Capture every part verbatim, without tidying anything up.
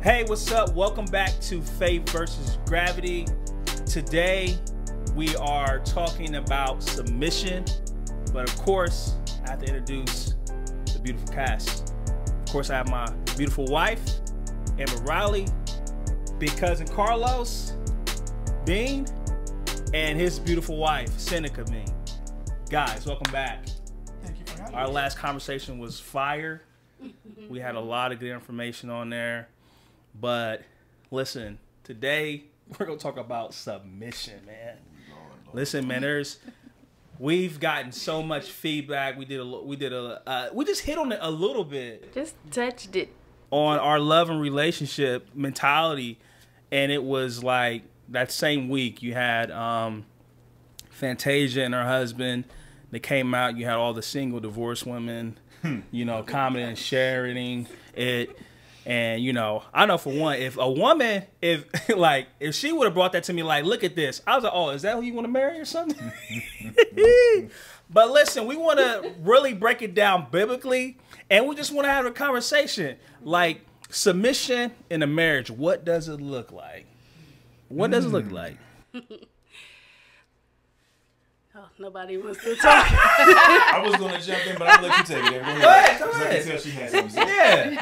Hey, what's up? Welcome back to Faith versus Gravity. Today, we are talking about submission, but of course, I have to introduce the beautiful cast. Of course, I have my beautiful wife, Amber Riley, big cousin Carlos Bean, and his beautiful wife, Seneca Bean. Guys, welcome back. Thank you for having me. Our last conversation was fire. We had a lot of good information on there. But listen, today we're going to talk about submission, man. Lord, Lord. Listen, man, there's we've gotten so much feedback. We did a we did a uh, we just hit on it a little bit. Just touched it on our love and relationship mentality, and it was like that same week you had um, Fantasia and her husband. They came out. You had all the single divorced women, you know, commenting and sharing it. And, you know, I know for one, if a woman, if like, if she would have brought that to me, like, look at this, I was like, oh, is that who you want to marry or something? But listen, we want to really break it down biblically, and we just want to have a conversation. Like, submission in a marriage, what does it look like? What does mm. it look like? Oh, nobody wants to talk. I was going to jump in, but I'm going to let you take it. Go ahead. Go ahead. I can tell she has something to say. Yeah.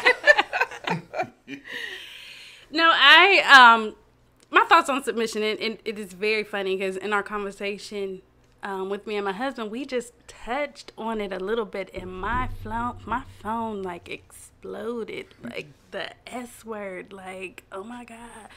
No, I, um, my thoughts on submission, and, and it is very funny because in our conversation um, with me and my husband, we just touched on it a little bit, and my phone, my phone like exploded, like the S word, like, oh my God.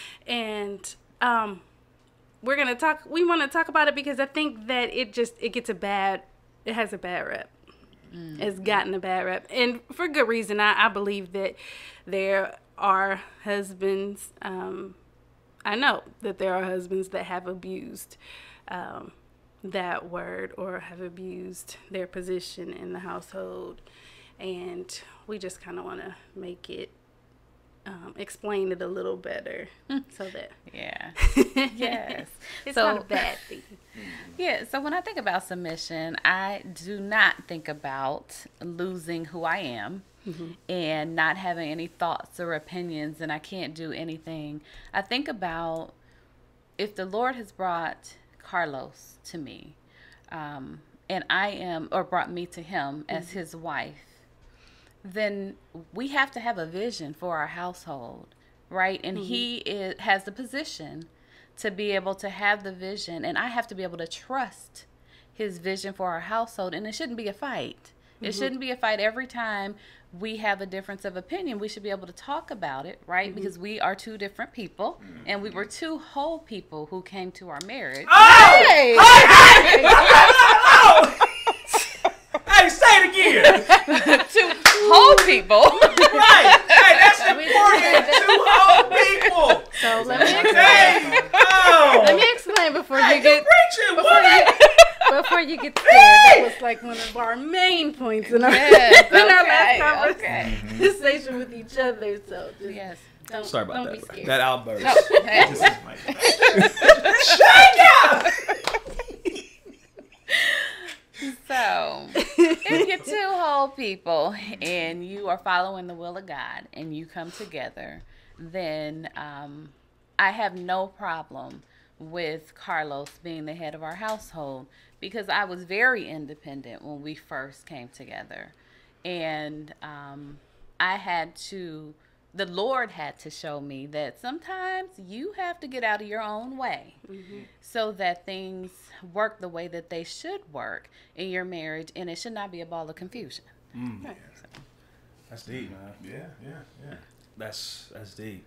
And um, we're going to talk, we want to talk about it because I think that it just, it gets a bad, it has a bad rep. Mm-hmm. It's gotten a bad rep, and for good reason. I, I believe that there are husbands, um, I know that there are husbands that have abused um, that word or have abused their position in the household, and we just kind of want to make it Um, explain it a little better so that yeah yes it's so, not a bad thing. Yeah, so when I think about submission, I do not think about losing who I am mm-hmm. and not having any thoughts or opinions, and I can't do anything. I think about if the Lord has brought Carlos to me um, and I am, or brought me to him as mm-hmm. his wife, then we have to have a vision for our household, right? And mm-hmm. he is, has the position to be able to have the vision, and I have to be able to trust his vision for our household, and it shouldn't be a fight. Mm-hmm. It shouldn't be a fight every time we have a difference of opinion. We should be able to talk about it, right? Mm-hmm. Because we are two different people, mm-hmm. and we were two whole people who came to our marriage. Oh! Hey! Hey! Hey! Oh! Hey, say it again. Two whole people. Right. Hey, that's important. Two whole people. So let me explain. Hey, oh. Let me explain before hey, you get preaching, before you, before you get scared. That was like one of our main points in our, yes, in our okay, last okay. conversation with each other. So just yes. Don't, Sorry about don't that. Be scared. That outburst. No. Shut up. So, if you're two whole people and you are following the will of God and you come together, then um, I have no problem with Carlos being the head of our household, because I was very independent when we first came together. And um, I had to, the Lord had to show me that sometimes you have to get out of your own way mm-hmm. so that things work the way that they should work in your marriage, and it should not be a ball of confusion. Mm. Right. So. That's deep, man. Yeah, yeah, yeah. That's that's deep.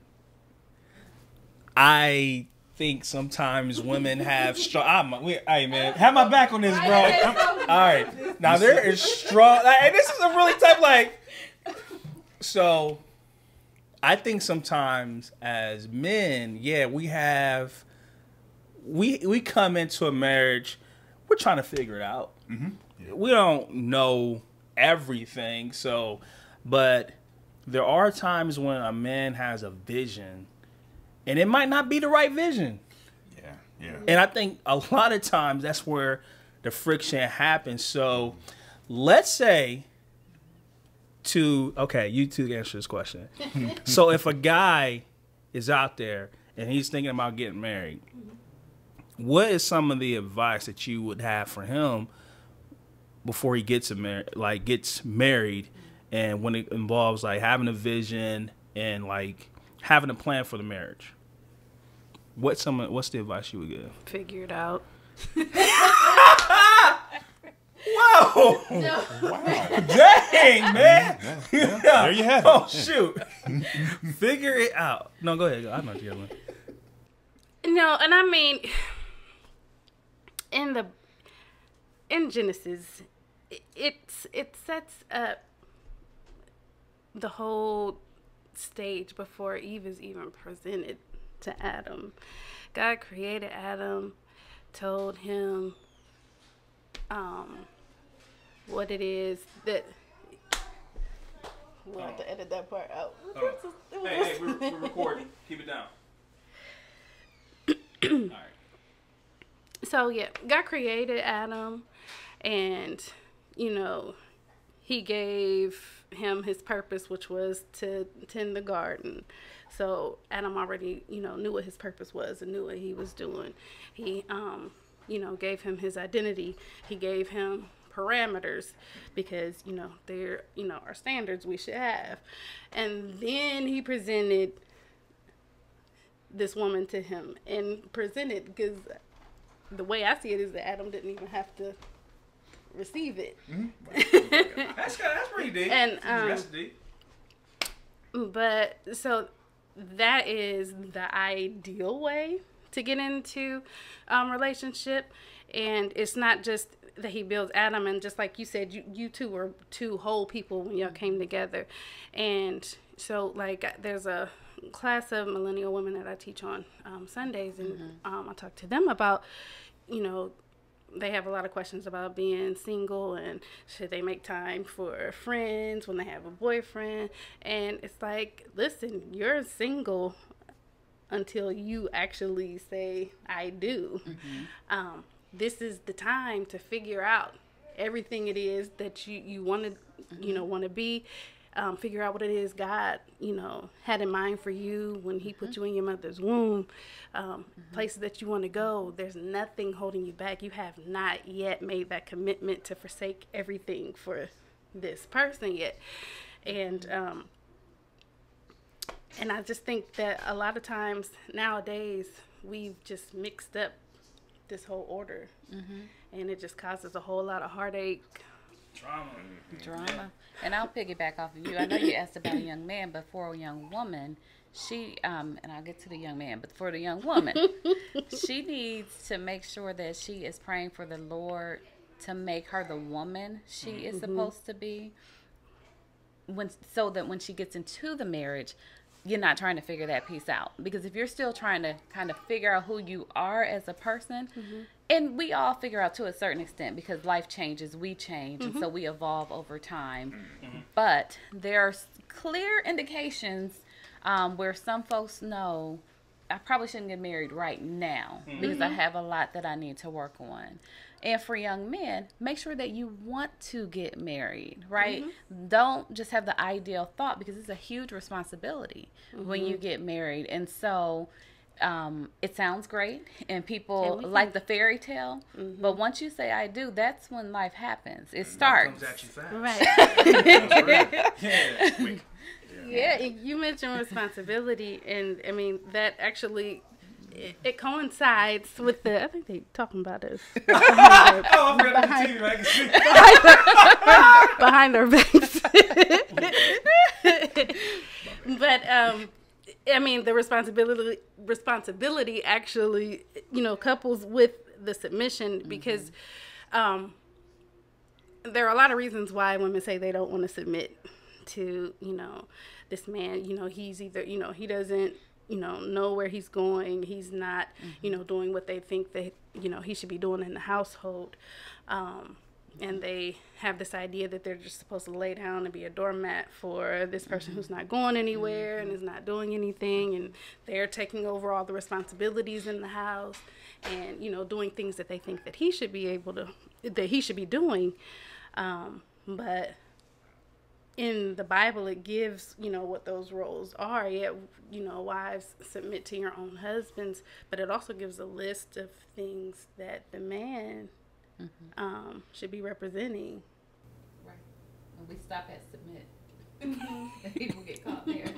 I think sometimes women have strong. I'm, we, hey man, have my back on this, bro. All right, now there is strong. Like, and this is a really tough. Like, so I think sometimes as men, yeah, we have. We we come into a marriage, we're trying to figure it out. Mm-hmm. Yeah. We don't know everything, so, but there are times when a man has a vision, and it might not be the right vision. Yeah, yeah. And I think a lot of times that's where the friction happens. So, let's say two, okay, you two answer this question. So if a guy is out there and he's thinking about getting married, what is some of the advice that you would have for him before he gets a mar- like gets married, and when it involves like having a vision and like having a plan for the marriage? What's some what's the advice you would give? Figure it out. Whoa! Wow. Dang, man! Yeah, yeah. There you have it. Oh shoot! Figure it out. No, go ahead. I know what you're doing. No, and I mean, in the in Genesis, it, it's it sets up the whole stage before Eve is even presented to Adam. God created Adam, told him um, what it is that. We'll have to edit that part out. Oh. Hey, hey, we're, we're recording. Keep it down. All right. So yeah, God created Adam, and you know, he gave him his purpose, which was to tend the garden. So Adam already, you know, knew what his purpose was and knew what he was doing. He, um, you know, gave him his identity. He gave him parameters because, you know, they're, you know, our standards we should have. And then he presented this woman to him and presented, because the way I see it is that Adam didn't even have to receive it. Mm-hmm. that's, that's pretty deep. And, um, that's deep. But so that is the ideal way to get into um, relationship. And it's not just that he builds Adam, and just like you said, you, you two were two whole people when y'all came together. And so like there's a class of millennial women that I teach on um, Sundays, and mm-hmm. um, I talk to them about, you know, they have a lot of questions about being single and should they make time for friends when they have a boyfriend. And it's like, listen, you're single until you actually say, I do. Mm-hmm. Um, this is the time to figure out everything it is that you, you want to, mm-hmm. you know, want to be. Um, figure out what it is God, you know, had in mind for you when he put mm-hmm. you in your mother's womb, um, mm-hmm. places that you want to go. There's nothing holding you back. You have not yet made that commitment to forsake everything for this person yet. And, um, and I just think that a lot of times nowadays we've just mixed up this whole order, mm-hmm. and it just causes a whole lot of heartache. Drama. Drama. And I'll piggyback off of you. I know you asked about a young man, but for a young woman, she, um, and I'll get to the young man, but for the young woman, she needs to make sure that she is praying for the Lord to make her the woman she is mm-hmm. supposed to be, when so that when she gets into the marriage, you're not trying to figure that piece out. Because if you're still trying to kind of figure out who you are as a person, mm-hmm. and we all figure out to a certain extent because life changes, we change, mm-hmm. and so we evolve over time. Mm-hmm. But there are clear indications um, where some folks know, I probably shouldn't get married right now mm-hmm. because I have a lot that I need to work on. And for young men, make sure that you want to get married, right? Mm-hmm. Don't just have the ideal thought, because it's a huge responsibility mm-hmm. when you get married. And so um, it sounds great, and people like the fairy tale. Mm-hmm. But once you say I do, that's when life happens. It starts. Life comes at you fast. Right. Yeah, it's quick. Yeah. Yeah, you mentioned responsibility, and I mean, that actually... It, it coincides with the. I think they talking about us. Behind their, oh, I'm behind, the T V, I can see. behind, behind their backs. But um, I mean, the responsibility responsibility actually, you know, couples with the submission, because um, there are a lot of reasons why women say they don't want to submit to, you know, this man. You know, he's either, you know, he doesn't. you know, know where he's going. He's not, mm-hmm. you know, doing what they think that, you know, he should be doing in the household. Um, and they have this idea that they're just supposed to lay down and be a doormat for this person mm-hmm. who's not going anywhere mm-hmm. and is not doing anything. And they're taking over all the responsibilities in the house and, you know, doing things that they think that he should be able to, that he should be doing. Um, but in the Bible, it gives, you know, what those roles are. Yeah, you know, wives, submit to your own husbands, but it also gives a list of things that the man mm-hmm. um, should be representing. Right. When we stop at submit, people get caught there.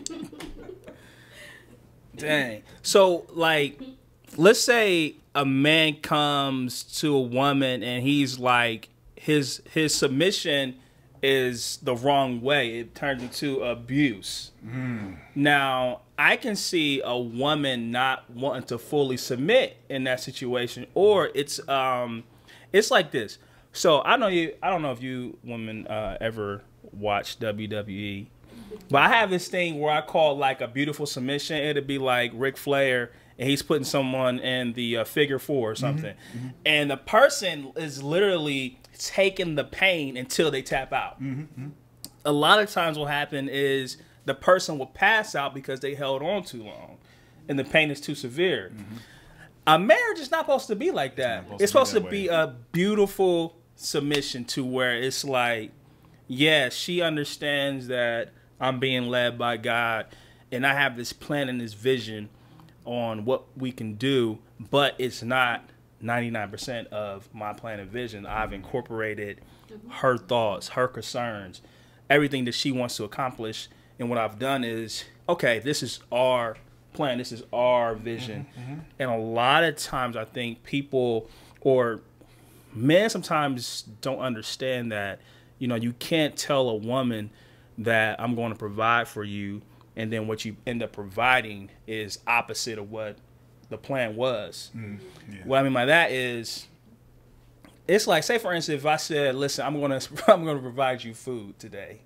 Dang. So, like, let's say a man comes to a woman and he's like, his his submission is the wrong way. It turns into abuse. Mm. Now, I can see a woman not wanting to fully submit in that situation, or it's um, it's like this. So I know you. I don't know if you women uh, ever watch W W E, but I have this thing where I call like a beautiful submission. It'd be like Ric Flair, and he's putting someone in the uh, figure four or something, mm-hmm. Mm-hmm. and the person is literally taking the pain until they tap out. Mm-hmm. A lot of times what happen is the person will pass out because they held on too long and the pain is too severe. Mm-hmm. A marriage is not supposed to be like that. It's, it's supposed to be, to be a beautiful submission to where it's like, yeah, she understands that I'm being led by God and I have this plan and this vision on what we can do, but it's not ninety-nine percent of my plan and vision. I've incorporated her thoughts, her concerns, everything that she wants to accomplish. And what I've done is, okay, this is our plan. This is our vision. Mm-hmm, mm-hmm. And a lot of times I think people or men sometimes don't understand that, you know, you can't tell a woman that I'm going to provide for you, and then what you end up providing is opposite of what the plan was. Mm, yeah. What I mean by that is, it's like, say for instance, if I said, listen, I'm gonna I'm gonna provide you food today,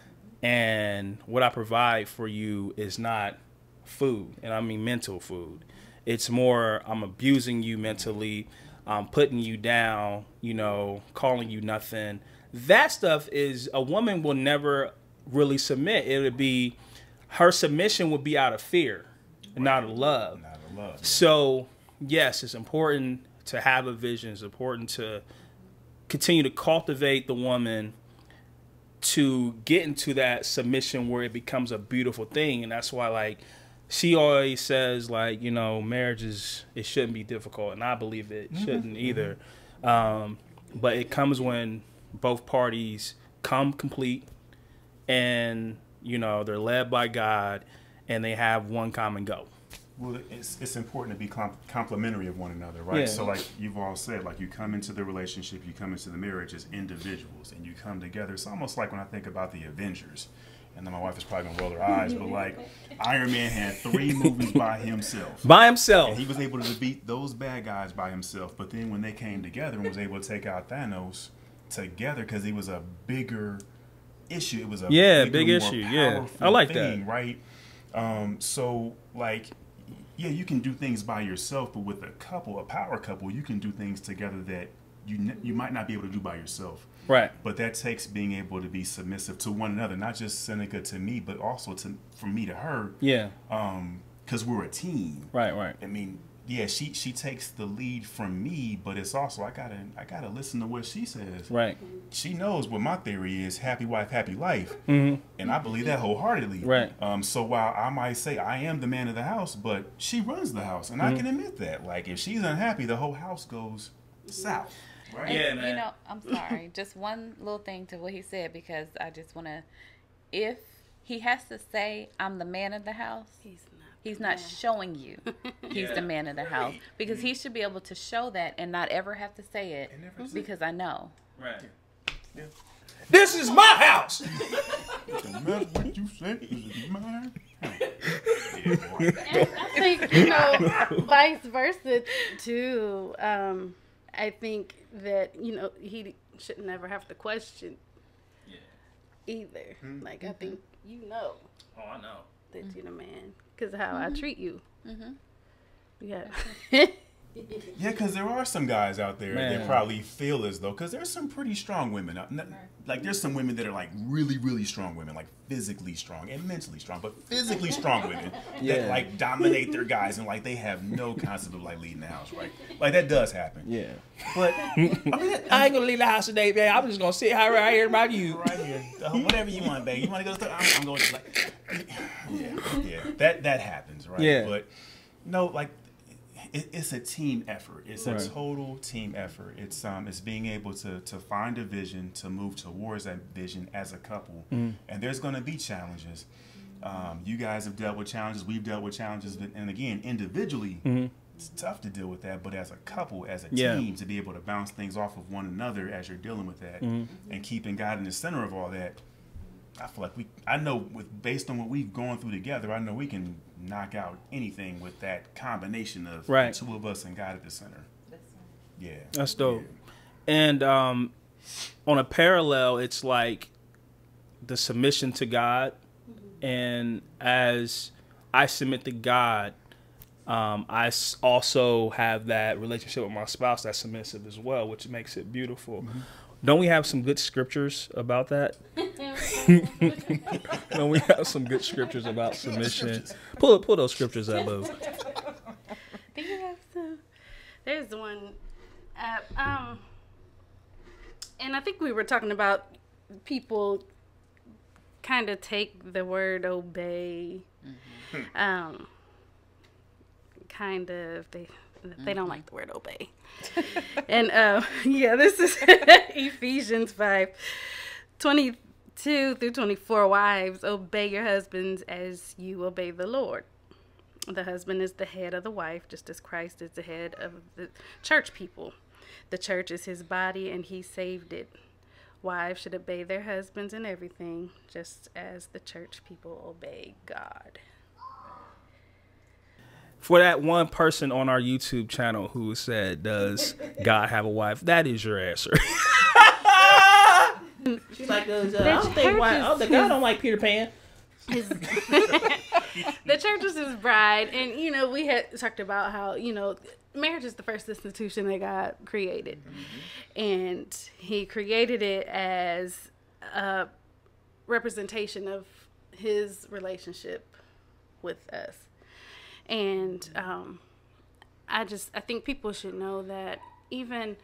and what I provide for you is not food, and I mean mental food. It's more, I'm abusing you mentally, I'm putting you down, you know, calling you nothing. That stuff is, a woman will never really submit. It would be, her submission would be out of fear, right. not of love. Not of love. Yeah. So yes, it's important to have a vision. It's important to continue to cultivate the woman to get into that submission where it becomes a beautiful thing. And that's why, like, she always says, like, you know, marriage is, it shouldn't be difficult. And I believe it mm-hmm. shouldn't either. Um, but it comes when both parties come complete and, you know, they're led by God and they have one common goal. Well, it's it's important to be com complementary of one another, right? Yeah. So like you've all said, like you come into the relationship, you come into the marriage as individuals and you come together. It's almost like when I think about the Avengers, and then my wife is probably gonna roll her eyes, but like Iron Man had three movies by himself. By himself. And he was able to defeat those bad guys by himself. But then when they came together and was able to take out Thanos together, because he was a bigger issue. It was a yeah, bigger, big issue. Yeah, I like thing, that. Right? Um, so like. Yeah, you can do things by yourself, but with a couple, a power couple, you can do things together that you you might not be able to do by yourself. Right. But that takes being able to be submissive to one another, not just Seneca to me, but also to from me to her. Yeah. Um, because we're a team. Right. Right. I mean, yeah, she she takes the lead from me, but it's also I gotta I gotta listen to what she says. Right. She knows what my theory is: happy wife, happy life, mm-hmm. and I believe that wholeheartedly. Right. Um. So while I might say I am the man of the house, but she runs the house, and mm-hmm. I can admit that. Like if she's unhappy, the whole house goes south. Right. And, yeah, man. You know, I'm sorry. Just one little thing to what he said, because I just want to. If he has to say I'm the man of the house, he's not. He's not yeah. showing you he's yeah. the man of the house, because he should be able to show that and not ever have to say it, because I know. Right. Yeah. This is my house. No matter what you say, this is my house. And I think, you know, vice versa too. Um, I think that, you know, he should never have to question yeah. either. Mm-hmm. Like, I think you know. Oh, I know. That you're the man because of how mm-hmm. I treat you. Mm-hmm. Yeah. Yeah, because there are some guys out there Man. that probably feel as though, because there's some pretty strong women. out- Like, there's some women that are like really, really strong women, like physically strong and mentally strong, but physically strong women Yeah. that like dominate their guys and like they have no concept of like leading the house, right? Like that does happen. Yeah. But I mean, I ain't gonna leave the house today, man. I'm just gonna sit here right here about you. right here, uh, whatever you want, babe. You want to go to the store? I'm, I'm going to like, yeah, yeah. That that happens, right? Yeah. But no, like. It, it's a team effort. It's Right. a total team effort. It's um, it's being able to to find a vision, to move towards that vision as a couple. Mm. And there's going to be challenges. Um, you guys have dealt with challenges. We've dealt with challenges. And again, individually, Mm-hmm. it's tough to deal with that. But as a couple, as a Yeah. team, to be able to bounce things off of one another as you're dealing with that, Mm-hmm. and keeping God in the center of all that, I feel like we. I know with based on what we've gone through together, I know we can knock out anything with that combination of Right. the two of us and God at the center. Yeah, That's dope. Yeah. And um, on a parallel, it's like the submission to God. And as I submit to God, um, I s- also have that relationship with my spouse that's submissive as well, which makes it beautiful. Mm-hmm. Don't we have some good scriptures about that? Don't we have some good scriptures about submission? Pull pull those scriptures up, Lou. Do you have some? There's one. Uh, um, and I think we were talking about people kind of take the word obey. Mm-hmm. Um, kind of they they don't like the word obey. And uh, yeah, this is Ephesians five, twenty-two through twenty-four. Wives, obey your husbands as you obey the Lord. The husband is the head of the wife, just as Christ is the head of the church people. The church is his body, and he saved it. Wives should obey their husbands in everything, just as the church people obey God. For that one person on our YouTube channel who said, does God have a wife? That is your answer. She's like, does, uh, I don't think, why, I don't think God don't like Peter Pan. His, the church is his bride, and you know we had talked about how you know marriage is the first institution that God created, mm-hmm. and he created it as a representation of his relationship with us. And um, I just, I think people should know that even,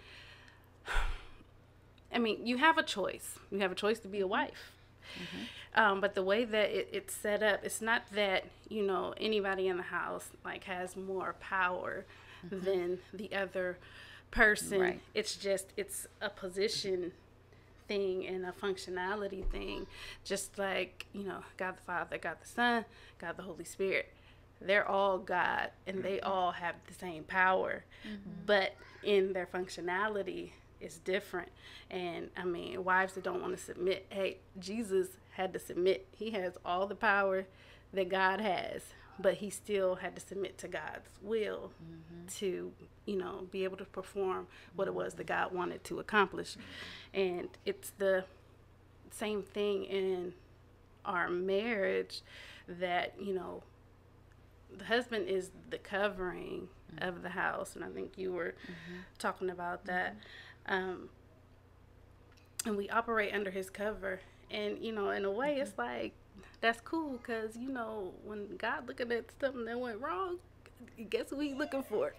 I mean, you have a choice. You have a choice to be a wife. Mm-hmm. Um, but the way that it, it's set up, it's not that, you know, anybody in the house, like, has more power mm-hmm. than the other person. Right. It's just, it's a position thing and a functionality thing. Just like, you know, God the Father, God the Son, God the Holy Spirit. They're all God, and they all have the same power, mm-hmm. but in their functionality, it's different. And I mean, wives that don't want to submit, hey, Jesus had to submit. He has all the power that God has, but he still had to submit to God's will mm-hmm. to, you know, be able to perform what it was that God wanted to accomplish. And it's the same thing in our marriage that, you know, the husband is the covering mm-hmm. of the house, and I think you were mm-hmm. talking about that. Mm-hmm. Um, and we operate under his cover, and you know, in a way, mm-hmm. it's like that's cool because you know, when God looking at something that went wrong, guess who he's looking for?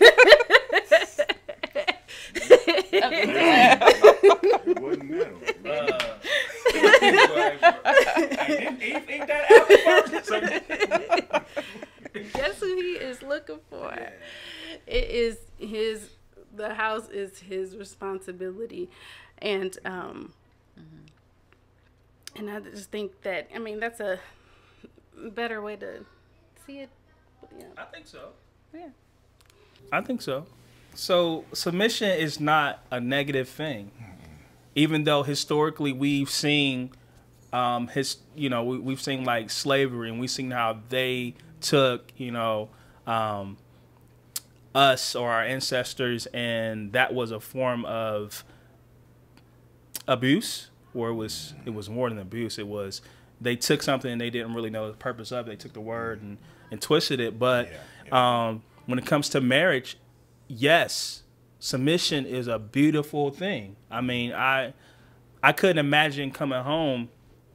It wasn't metal. Uh, ain't that apple? Guess who he is looking for? Yeah. It is his. The house is his responsibility, and um, mm-hmm. and I just think that I mean that's a better way to see it. Yeah. I think so. Yeah. I think so. So submission is not a negative thing, mm-hmm. even though historically we've seen, um, his you know we, we've seen like slavery, and we've seen how they took, you know, um, us or our ancestors, and that was a form of abuse, or it was it was more than abuse. It was they took something and they didn't really know the purpose of it. They took the word and, and twisted it. But yeah, yeah. Um, when it comes to marriage, yes, submission is a beautiful thing. I mean, I I couldn't imagine coming home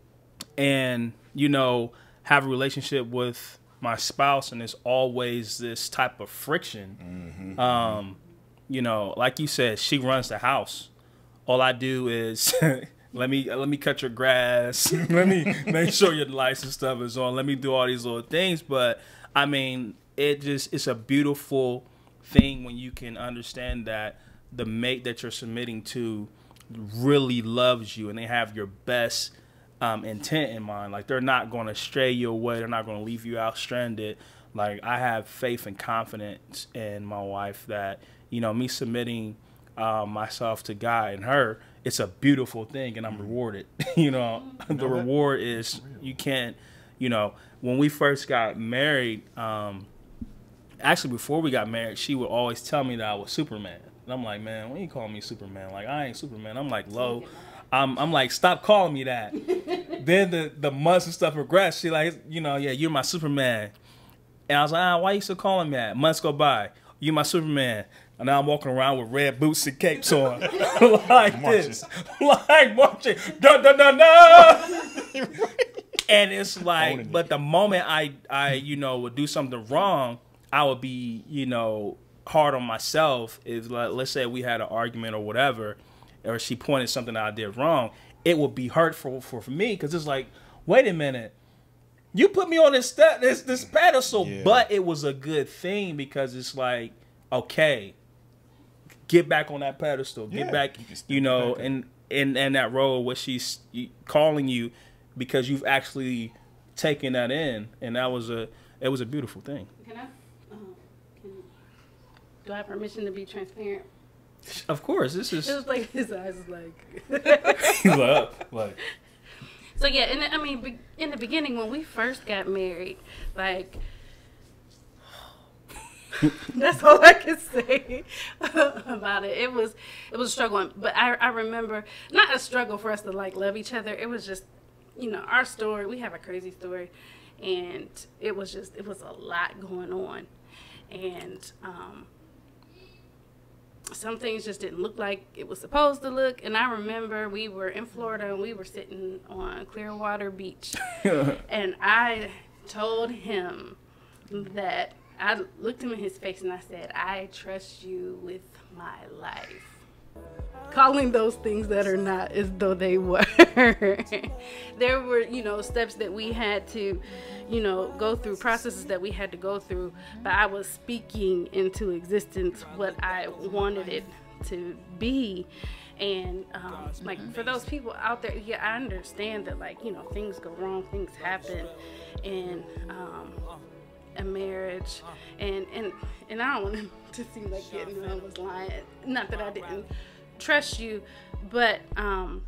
and, you know, have a relationship with my spouse and there's always this type of friction. Mm-hmm. Um, you know, like you said, she runs the house. All I do is let me let me cut your grass. Let me make sure your lights and stuff is on. Let me do all these little things. But I mean, it just it's a beautiful thing when you can understand that the mate that you're submitting to really loves you and they have your best um, intent in mind. Like, they're not going to stray you away. They're not going to leave you out stranded. Like, I have faith and confidence in my wife that, you know, me submitting uh, myself to God and her, it's a beautiful thing, and I'm rewarded. You know, the reward is you can't, you know, when we first got married, um, actually before we got married, she would always tell me that I was Superman. And I'm like, man, when you call me Superman? Like, I ain't Superman. I'm like, low. I'm, I'm like, stop calling me that. Then the, the months and stuff progressed. She like, you know, yeah, you're my Superman. And I was like, ah, why you still calling me that? Months go by. You're my Superman. And now I'm walking around with red boots and capes on. Like this. Like marching. Dun, dun, dun, dun. And it's like, but the moment I, I, you know, would do something wrong, I would be, you know, hard on myself. If, like, let's say we had an argument or whatever, or she pointed something that I did wrong, it would be hurtful for, for me, because it's like, wait a minute, you put me on this step, this this pedestal, yeah. But it was a good thing because it's like, okay, get back on that pedestal, get yeah, back, you, you know, back and in and that role where she's calling you because you've actually taken that in, and that was a it was a beautiful thing. Can I? Uh, can, do I have permission to be transparent? Of course, this is. It was like his eyes was like. He's like, like. So yeah, and I mean, in the beginning when we first got married, like. That's all I can say about it. It was it was struggling, but I I remember not a struggle for us to like love each other. It was just, you know, our story. We have a crazy story, and it was just it was a lot going on, and um, some things just didn't look like it was supposed to look. And I remember we were in Florida and we were sitting on Clearwater Beach, and I told him that. I looked him in his face and I said, I trust you with my life. Calling those things that are not as though they were. There were, you know, steps that we had to, you know, go through, processes that we had to go through. But I was speaking into existence what I wanted it to be. And um, like for those people out there, yeah, I understand that, like, you know, things go wrong, things happen. And, um, a marriage, and and and I don't want him to seem like getting I was lying. Not that I didn't trust you, but um,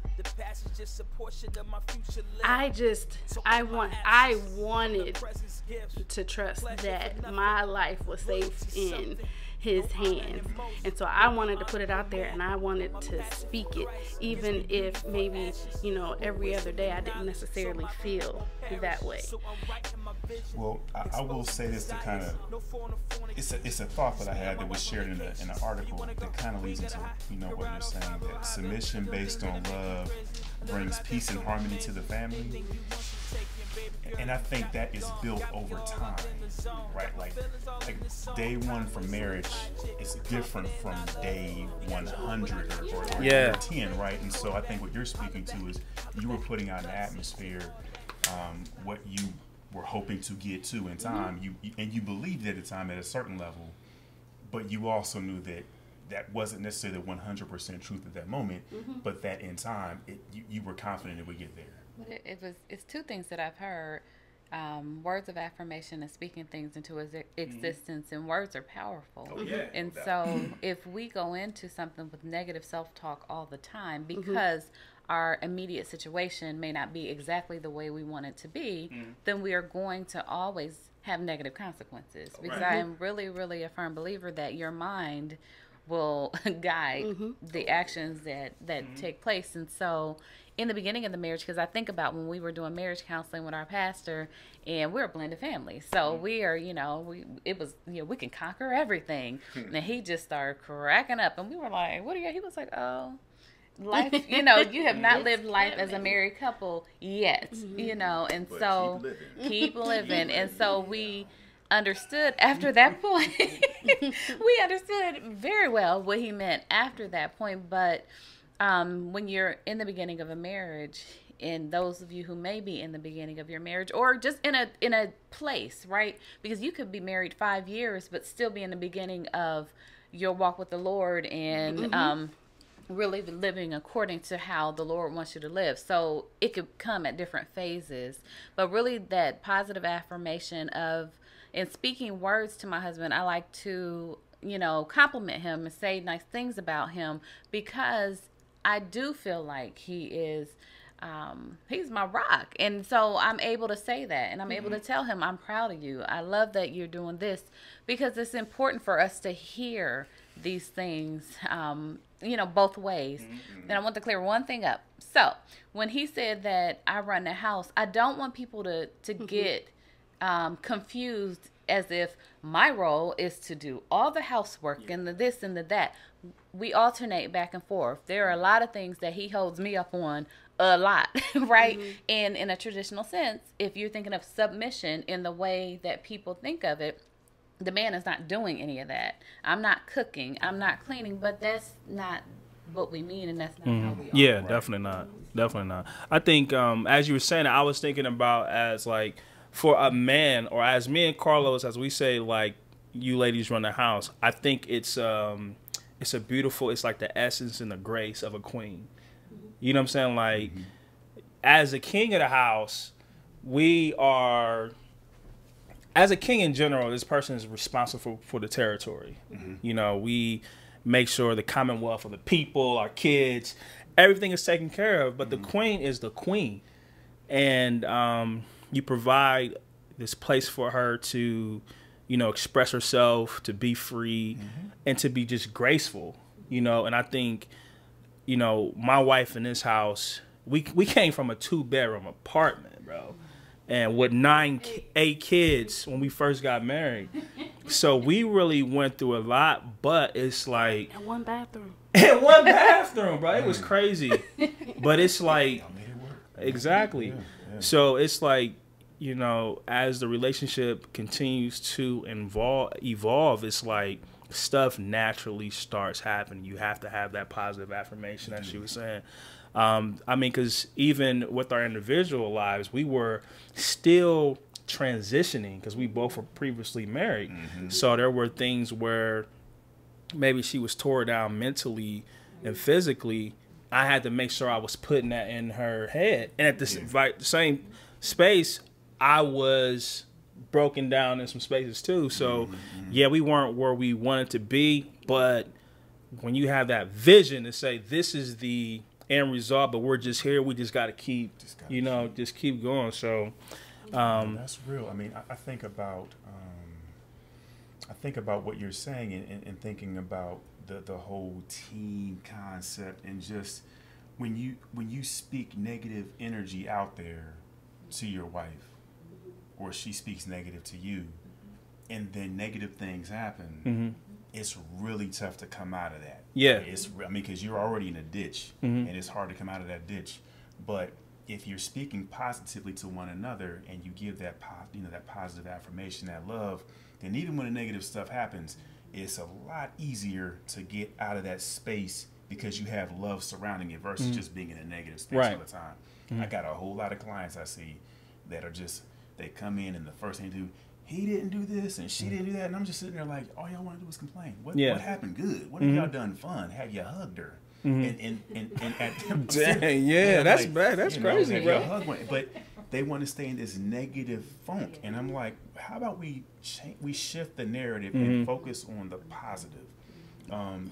I just I want I wanted to trust that my life was safe in his hands, and so I wanted to put it out there, and I wanted to speak it, even if maybe, you know, every other day I didn't necessarily feel that way. Well, I, I will say this to kind of, it's a it's a thought that I had that was shared in, a, in an article that kind of leads into, you know, what you're saying, that submission based on love brings peace and harmony to the family. And I think that is built over time, right? Like, like day one for marriage is different from day one hundred or, or, or yeah. ten, right? And so I think what you're speaking to is you were putting out an atmosphere, um, what you were hoping to get to in time, you, you and you believed at the time at a certain level, but you also knew that that wasn't necessarily the one hundred percent truth at that moment, mm-hmm. but that in time, it, you, you were confident it would get there. But it, it was it's two things that I've heard. Um, words of affirmation and speaking things into ex- existence, mm-hmm. and words are powerful. Oh, yeah, and no so if we go into something with negative self-talk all the time, because mm-hmm. our immediate situation may not be exactly the way we want it to be, mm-hmm. then we are going to always have negative consequences. Because right. I am really, really a firm believer that your mind will guide mm-hmm. the actions that, that mm-hmm. take place. And so in the beginning of the marriage, because I think about when we were doing marriage counseling with our pastor, and we're a blended family. So we are, you know, we it was, you know, we can conquer everything. And he just started cracking up, and we were like, what are you? He was like, oh, life, you know, you have not lived life as a married couple yet, mm-hmm. you know, and but so keep living. Keep living. And so we understood after that point, we understood very well what he meant after that point. But um, when you're in the beginning of a marriage, and those of you who may be in the beginning of your marriage, or just in a in a place, right? Because you could be married five years, but still be in the beginning of your walk with the Lord, and mm-hmm. um, really living according to how the Lord wants you to live. So it could come at different phases, but really that positive affirmation of, in speaking words to my husband, I like to, you know, compliment him and say nice things about him, because I do feel like he is, um, he's my rock. And so I'm able to say that, and I'm mm-hmm. able to tell him, I'm proud of you. I love that you're doing this, because it's important for us to hear these things, um, you know, both ways. Mm-hmm. And I want to clear one thing up. So when he said that I run the house, I don't want people to, to mm-hmm. get um, confused as if my role is to do all the housework yeah. and the this and the that. We alternate back and forth. There are a lot of things that he holds me up on a lot, right? Mm-hmm. And in a traditional sense, if you're thinking of submission in the way that people think of it, the man is not doing any of that. I'm not cooking. I'm not cleaning. But that's not what we mean, and that's not mm-hmm. how we are. Yeah, definitely not. Definitely not. I think, um, as you were saying, I was thinking about as, like, for a man, or as me and Carlos, as we say, like, you ladies run the house, I think it's um, it's a beautiful, it's like the essence and the grace of a queen. You know what I'm saying? Like, mm-hmm. as a king of the house, we are... As a king in general, this person is responsible for, for the territory. Mm-hmm. You know, we make sure the commonwealth of the people, our kids, everything is taken care of. But mm-hmm. the queen is the queen. And um, you provide this place for her to, you know, express herself, to be free, mm-hmm. and to be just graceful, you know. And I think, you know, my wife in this house, we, we came from a two-bedroom apartment, bro. And with nine, eight kids when we first got married. So we really went through a lot, but it's like... And one bathroom. And one bathroom, bro. It was crazy. But it's like... Exactly. Yeah, yeah. So it's like, you know, as the relationship continues to evolve, evolve, it's like stuff naturally starts happening. You have to have that positive affirmation, as she was saying. Um, I mean, because even with our individual lives, we were still transitioning because we both were previously married. Mm-hmm. So there were things where maybe she was tore down mentally and physically. I had to make sure I was putting that in her head. And at the yeah. same space, I was broken down in some spaces too. So, mm-hmm. yeah, we weren't where we wanted to be. But when you have that vision to say, this is the end result, but we're just here, we just got to keep, you know, keep. just keep going. So um, that's real. I mean, I, I think about, um, I think about what you're saying, and, and, and thinking about the the whole team concept, and just when you when you speak negative energy out there to your wife, or she speaks negative to you, and then negative things happen. Mm-hmm. It's really tough to come out of that. Yeah. It's, I mean, because you're already in a ditch, mm-hmm. and it's hard to come out of that ditch. But if you're speaking positively to one another, and you give that, you know, that positive affirmation, that love, then even when the negative stuff happens, it's a lot easier to get out of that space because you have love surrounding it versus mm-hmm. just being in a negative space right. all the time. Mm-hmm. I got a whole lot of clients I see that are just, they come in and the first thing they do, he didn't do this and she didn't do that, and I'm just sitting there like, all y'all want to do is complain. What, yeah. what happened good? What have mm-hmm. y'all done fun? Have you hugged her? Mm-hmm. And, and, and, and at Dang, yeah, yeah, that's like, bad. That's crazy, know, bro. Hug one, but they want to stay in this negative funk, and I'm like, how about we change, we shift the narrative mm-hmm. and focus on the positive? Um,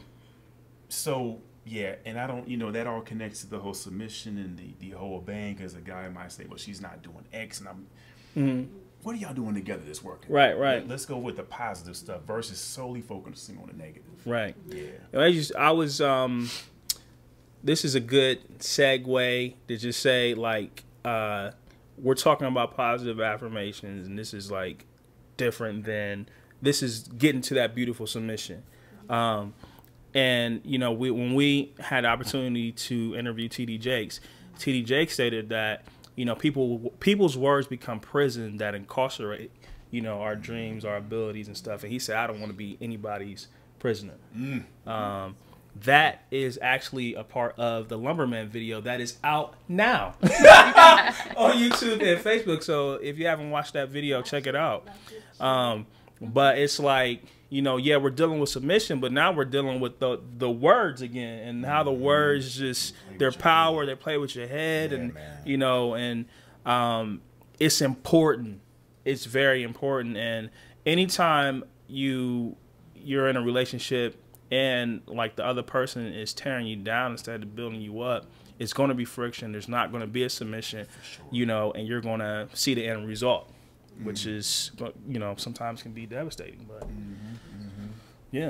so yeah, and I don't, you know, that all connects to the whole submission and the the whole obeying, because a guy might say, well, she's not doing X, and I'm. Mm-hmm. What are y'all doing together that's working? Right, right. Let's go with the positive stuff versus solely focusing on the negative. Right. Yeah. I, just, I was, um, this is a good segue to just say, like, uh, we're talking about positive affirmations, and this is like different than this is getting to that beautiful submission. Um, and you know, we when we had the opportunity to interview T D Jakes, T D Jakes stated that, you know, people people's words become prison that incarcerate, you know, our dreams, our abilities, and stuff. And he said, I don't want to be anybody's prisoner. Mm. Um, that is actually a part of the Lumberman video that is out now on YouTube and Facebook. So if you haven't watched that video, check it out. Um, but it's like, you know, yeah, we're dealing with submission, but now we're dealing with the the words again, and how the words just, their power, they play with your head, yeah, and man. you know, and um, it's important. It's very important. And anytime you you're in a relationship and like the other person is tearing you down instead of building you up, it's going to be friction. There's not going to be a submission, sure. you know, and you're going to see the end result, mm-hmm. which is, you know, sometimes can be devastating. But mm-hmm, mm-hmm. yeah,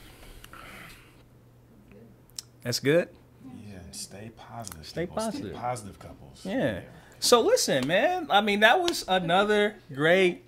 that's good. Yeah, stay positive. Stay people. positive. Stay positive couples. Yeah. yeah. So listen, man. I mean, that was another great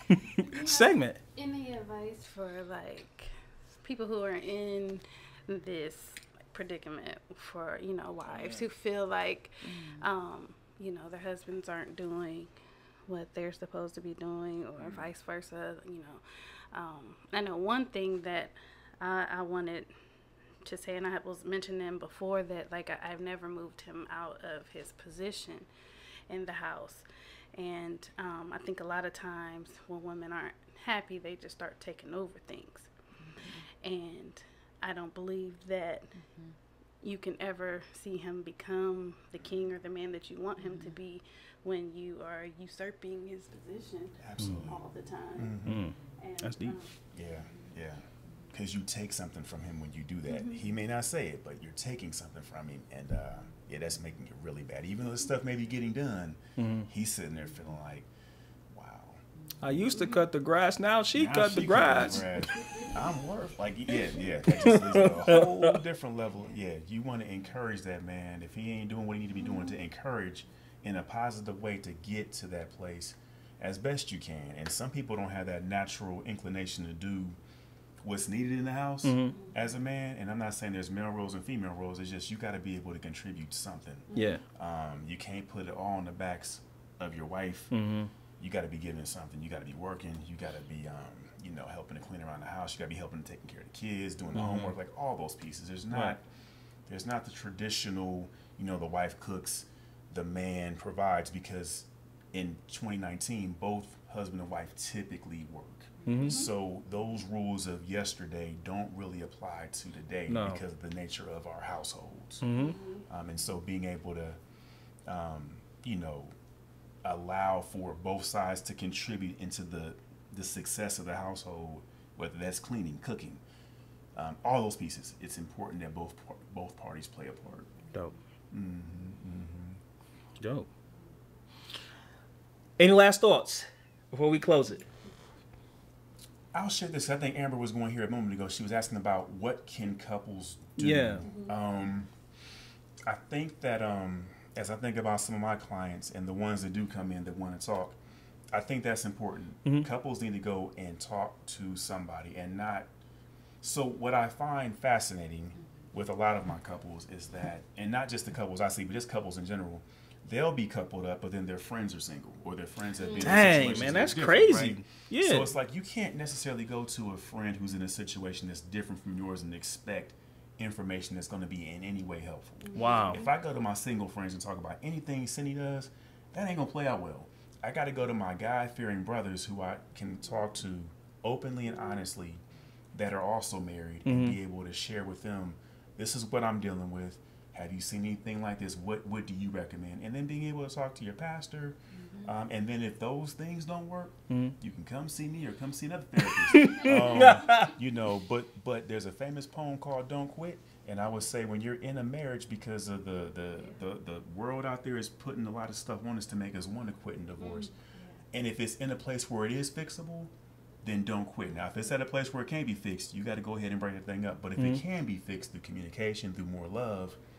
segment. Any advice for like people who are in this predicament, for, you know, wives who feel like, um, you know, their husbands aren't doing what they're supposed to be doing, or vice versa? You know, um, I know one thing that I, I wanted to say, and I was mentioning before, that like I, I've never moved him out of his position in the house. And um, I think a lot of times when women aren't happy, they just start taking over things. Mm-hmm. And I don't believe that mm-hmm. you can ever see him become the king or the man that you want him mm-hmm. to be when you are usurping his position Absolutely. all the time. Mm-hmm. And, That's deep. Um, yeah, yeah. Because you take something from him when you do that. Mm-hmm. He may not say it, but you're taking something from him. And uh, yeah, that's making it really bad. Even though this stuff may be getting done, mm-hmm. he's sitting there feeling like, wow. I used to cut the grass, now she now cut she the grass. grass. I'm worth, like, yeah, yeah. That just is a whole different level. Yeah, you want to encourage that man. If he ain't doing what he need to be doing, to encourage in a positive way to get to that place as best you can. And some people don't have that natural inclination to do what's needed in the house mm-hmm. as a man. And I'm not saying there's male roles and female roles. It's just you got to be able to contribute something. Yeah. Um, you can't put it all on the backs of your wife. Mm-hmm. You got to be giving something. You got to be working. You got to be, um, you know, helping to clean around the house. You got to be helping to taking care of the kids, doing the mm-hmm. homework, like all those pieces. There's not, right. there's not the traditional, you know, the wife cooks, the man provides, because in twenty nineteen, both husband and wife typically work. Mm-hmm. So those rules of yesterday don't really apply to today no. because of the nature of our households. Mm-hmm. Um, and so being able to, um, you know, allow for both sides to contribute into the, the success of the household, whether that's cleaning, cooking, um, all those pieces, it's important that both both parties play a part. Dope. Mm-hmm, mm-hmm. Dope. Any last thoughts before we close it? I'll share this. I think Amber was going here a moment ago. She was asking about what can couples do. Yeah. Um, I think that um, as I think about some of my clients and the ones that do come in that want to talk, I think that's important. Mm-hmm. Couples need to go and talk to somebody and not. So what I find fascinating with a lot of my couples is that, and not just the couples I see, but just couples in general, they'll be coupled up, but then their friends are single, or their friends have been Dang, in situations man, that's that are crazy. Right? Yeah. So it's like you can't necessarily go to a friend who's in a situation that's different from yours and expect information that's going to be in any way helpful. Wow. If I go to my single friends and talk about anything Cindy does, that ain't going to play out well. I got to go to my God-fearing brothers who I can talk to openly and honestly that are also married mm-hmm. and be able to share with them, this is what I'm dealing with. Have you seen anything like this? What what do you recommend? And then being able to talk to your pastor. Mm-hmm. Um, and then if those things don't work, mm-hmm. you can come see me or come see another therapist. um, you know, but but there's a famous poem called Don't Quit. And I would say when you're in a marriage, because of the, the, the, the world out there is putting a lot of stuff on us to make us want to quit and divorce. Mm-hmm. And if it's in a place where it is fixable, then don't quit. Now, if it's at a place where it can't be fixed, you got to go ahead and bring the thing up. But if mm-hmm. it can be fixed through communication, through more love,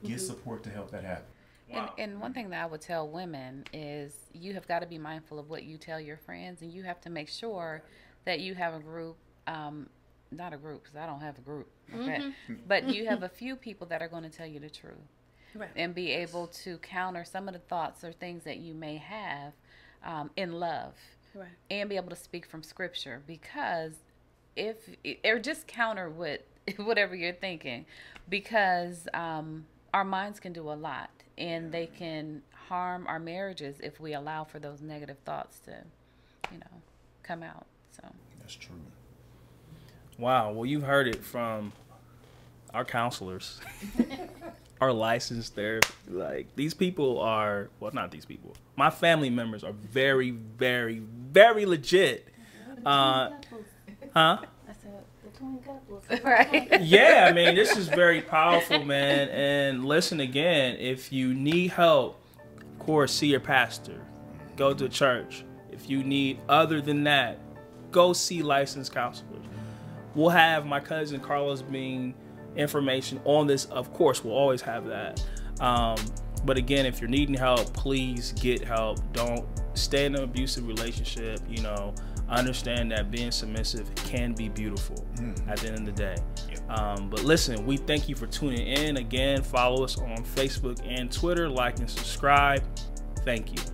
get support to help that happen. Wow. And, and one thing that I would tell women is you have got to be mindful of what you tell your friends, and you have to make sure that you have a group, um, not a group, because I don't have a group, okay? Mm-hmm. But you have a few people that are going to tell you the truth, right, and be able to counter some of the thoughts or things that you may have um, in love, right, and be able to speak from Scripture, because if, or just counter what, whatever you're thinking, because um, our minds can do a lot, and they can harm our marriages if we allow for those negative thoughts to, you know, come out. So that's true. Wow. Well, you've heard it from our counselors, our licensed therapists. Like, these people are, well, not these people. My family members are very, very, very legit. Uh, huh? Right. Yeah, I mean, this is very powerful, man. And listen again, if you need help, of course, see your pastor. Go to church. If you need other than that, go see licensed counselors. We'll have my cousin Carlos being information on this. Of course, we'll always have that. Um, but again, if you're needing help, please get help. Don't stay in an abusive relationship, you know. Understand that being submissive can be beautiful mm. at the end of the day. Um, but listen, we thank you for tuning in. Again, follow us on Facebook and Twitter, like and subscribe. Thank you.